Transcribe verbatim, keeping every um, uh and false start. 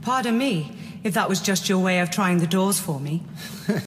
Pardon me, if that was just your way of trying the doors for me.